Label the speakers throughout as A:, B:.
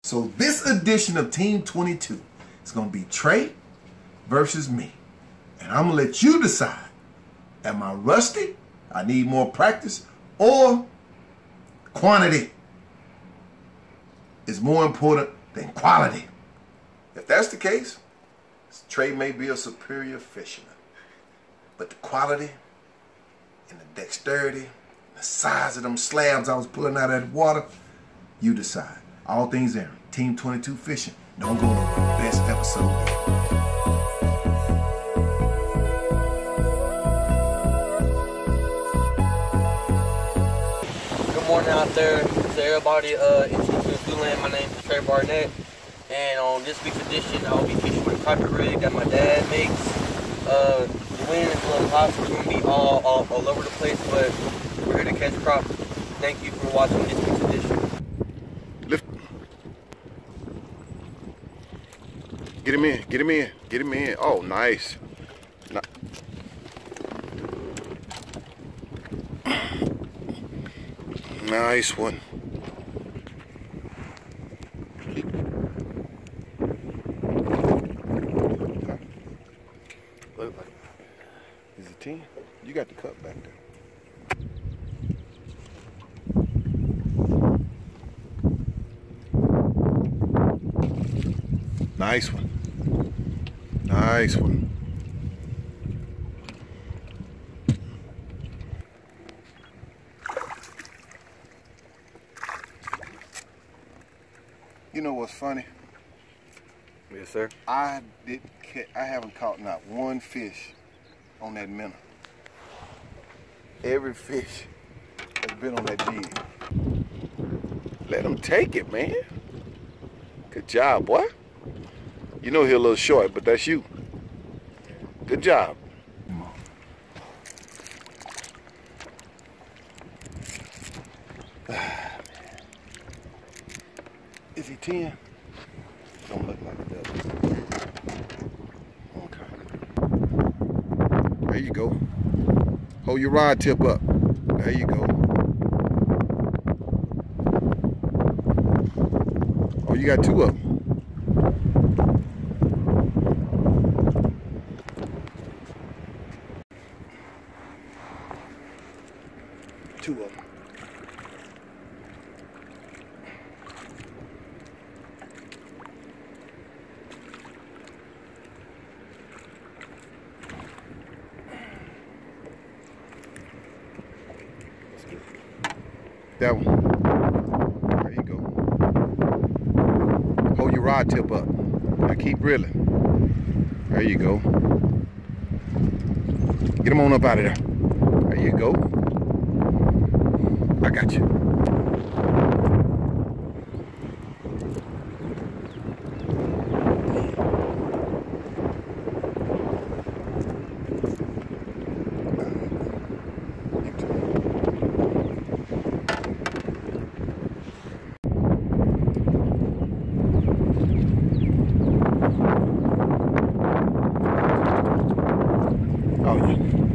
A: So this edition of Team 22 is going to be Trey versus me. And I'm going to let you decide. Am I rusty? I need more practice? Or quantity is more important than quality? If that's the case, Trey may be a superior fisherman. But the quality and the dexterity, the size of them slabs I was pulling out of that water, you decide. All things Aaron, Team 22 Fishing. Don't go nowhere. Best episode ever.
B: Good morning out there to everybody in Zooland. My name is Trey Barnett, and on this week's edition, I'll be fishing with a crappie rig that my dad makes. The wind is a little hot, so we're going to be all over the place, but we're here to catch crappie. Thank you for watching this week's edition.
A: Lift. Get him in, get him in, get him in. Oh, nice. Nice one. Look like, is it 10? You got the cup back there. Nice one. Nice one. You know what's funny?
B: Yes, sir.
A: I haven't caught not one fish on that minnow. Every fish has been on that jig. Let him take it, man. Good job, boy. You know he's a little short, but that's you. Good job. Is he 10? Don't look like it does. Okay. There you go. Hold your rod tip up. There you go. Oh, you got two of them. Two of them. That one. There you go. Hold your rod tip up. Now keep reeling. There you go. Get him on up out of there. There you go. I got you. Oh, yeah.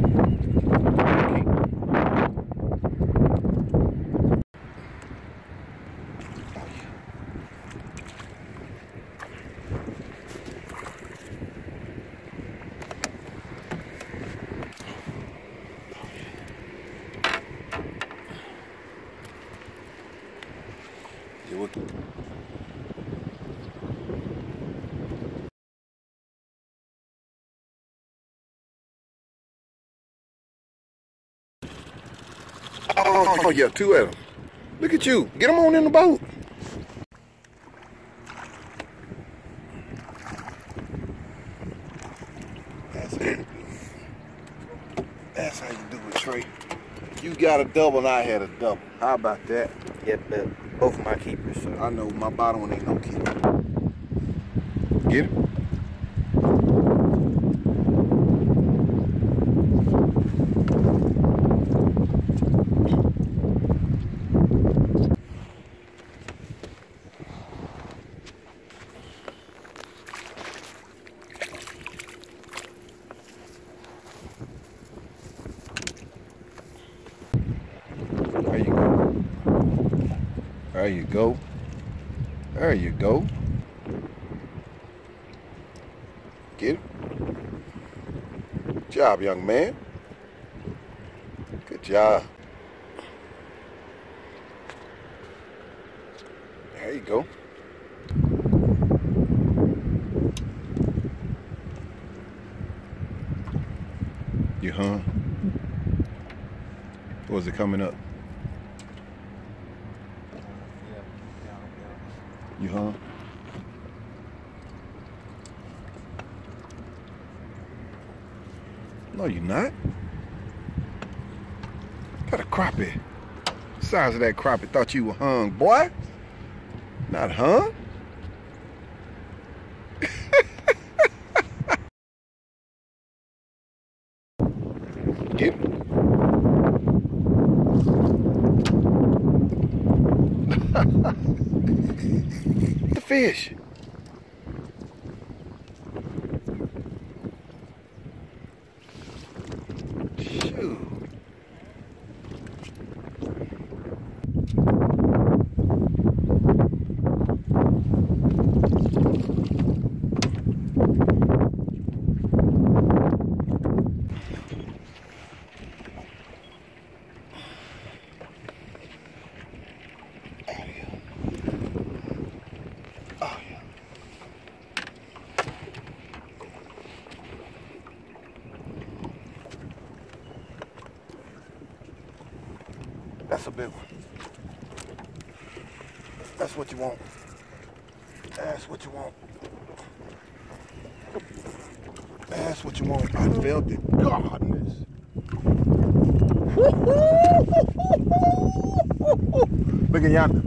A: Oh, yeah, two of them. Look at you. Get them on in the boat. That's it. That's how you do it, Trey. You got a double and I had a double. How about that?
B: Yep, both of my keepers. So.
A: I know my bottom one ain't no keeper. Get it? There you go. There There you go. Get it. Good job, young man. Good job. There you go. You hung? Or was it coming up? You hung? No, you're not. Got a crappie. The size of that crappie, thought you were hung, boy. Not hung. Get the fish. Shoot. That's a big one. That's what you want. That's what you want. That's what you want. I felt it. Godness. Look at yonder.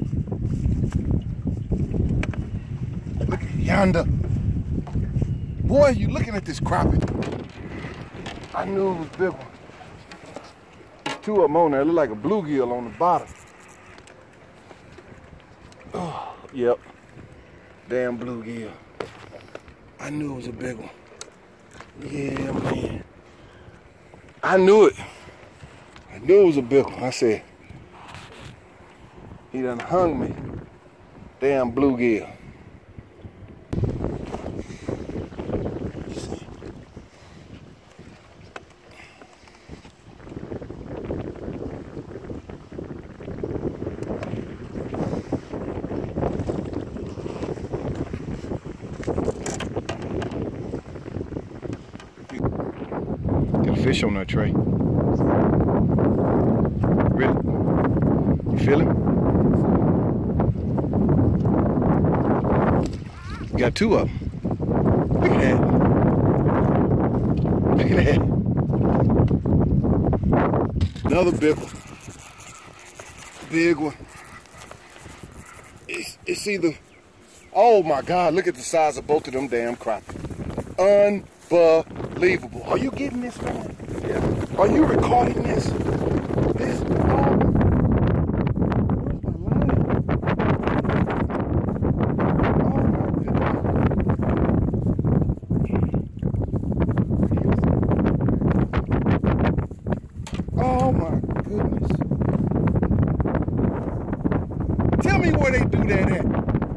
A: Look at yonder. Boy, you looking at this crappie. I knew it was a big one. Two of them on there. Look like a bluegill on the bottom. Oh, yep. Damn bluegill. I knew it was a big one. Yeah, man. I knew it. I knew it was a big one. I said, he done hung me. Damn bluegill. Fish on that tray. Really? You feel him? You got two of them. Look at that. Look at that. Another big one. Big one. It's either, oh my God, look at the size of both of them damn crappie. Unbelievable. Are you getting this, man? Yeah. Are you recording this? This, oh. Oh my goodness. Tell me where they do that at.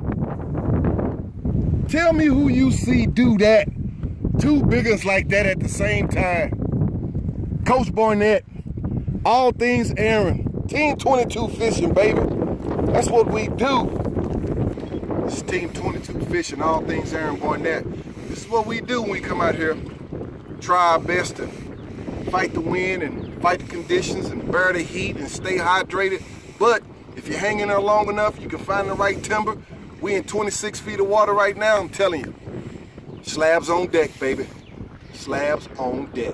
A: Tell me who you see do that. Two big ones like that at the same time. Coach Barnett, all things Aaron. Team 22 fishing, baby. That's what we do. It's Team 22 fishing, all things Aaron Barnett. This is what we do when we come out here. Try our best to fight the wind and fight the conditions and bear the heat and stay hydrated. But if you're hanging there long enough, you can find the right timber. We in 26 feet of water right now, I'm telling you. Slabs on deck, baby. Slabs on deck.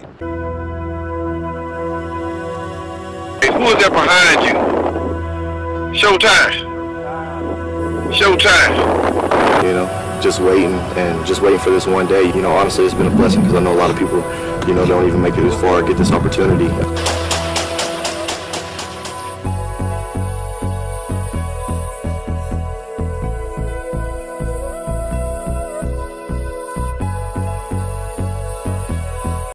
C: Hey, who is that behind you? Showtime. Showtime.
D: You know, just waiting for this one day. You know, honestly, it's been a blessing because I know a lot of people, you know, don't even make it this far or get this opportunity.